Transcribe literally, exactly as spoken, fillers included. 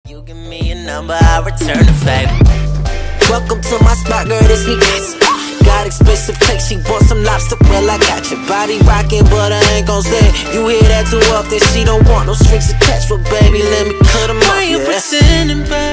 You give me a number, I return the favor. Welcome to my spot, girl, this me kiss. Got expensive cake, she wants some lobster, well I got your body rocking, but I ain't gon' say it. You hear that too often, she don't want no strings attached, but baby, let me cut them off, yeah. Why you pretending, baby?